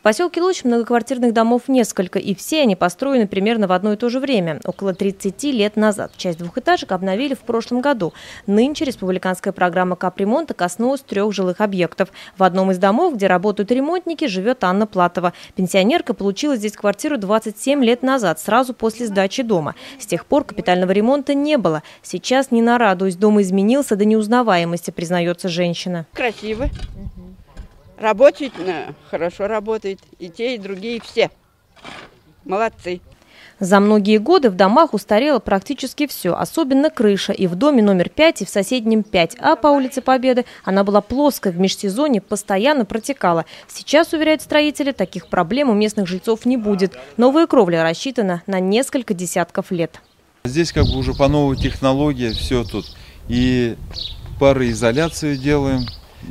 поселке Луч многоквартирных домов несколько, и все они построены примерно в одно и то же время, около 30 лет назад. Часть двухэтажек обновили в прошлом году. Нынче республиканская программа капремонта коснулась 3 жилых объектов. В одном из домов, где работают ремонтники, живет Анна Платова. Пенсионерка получила здесь квартиру 27 лет назад, сразу после сдачи дома. С тех пор капитального ремонта не было. Сейчас не нарадуюсь, дом изменился до неузнаваемости, признается женщина. Красиво. Работает, хорошо работает. И те, и другие, все. Молодцы. За многие годы в домах устарело практически все, особенно крыша. И в доме номер 5, и в соседнем 5А по улице Победы она была плоской, в межсезонье постоянно протекала. Сейчас, уверяют строители, таких проблем у местных жильцов не будет. Новая кровля рассчитана на несколько десятков лет. Здесь как бы уже по новой технологии все тут. И пароизоляцию делаем,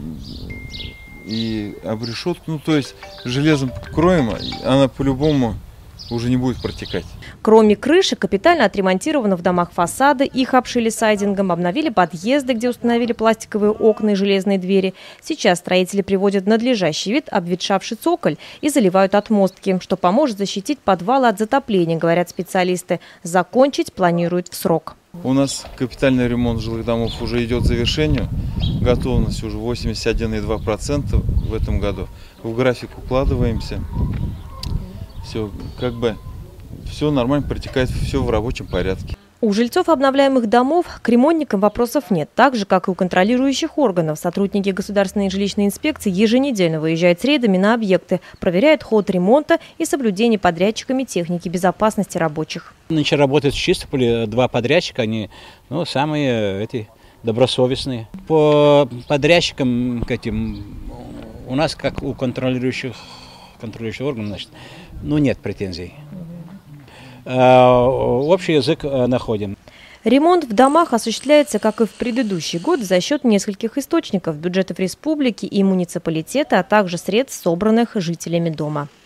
и обрешетку, ну то есть железом кроем, она по-любому уже не будет протекать. Кроме крыши, капитально отремонтировано в домах фасады, их обшили сайдингом, обновили подъезды, где установили пластиковые окна и железные двери. Сейчас строители приводят в надлежащий вид обветшавший цоколь и заливают отмостки, что поможет защитить подвалы от затопления, говорят специалисты. Закончить планируют в срок. У нас капитальный ремонт жилых домов уже идет к завершению. Готовность уже 81,2% в этом году. В график укладываемся. Все как бы все нормально протекает, все в рабочем порядке. У жильцов обновляемых домов к ремонтникам вопросов нет. Так же, как и у контролирующих органов. Сотрудники Государственной жилищной инспекции еженедельно выезжают с рейдами на объекты, проверяют ход ремонта и соблюдение подрядчиками техники безопасности рабочих. Нынче работают в Чистополе 2 подрядчика, они самые добросовестные. По подрядчикам у нас, как у контролирующих органов, значит, нет претензий. Общий язык находим. Ремонт в домах осуществляется, как и в предыдущий год, за счет нескольких источников – бюджетов республики и муниципалитета, а также средств, собранных жителями дома.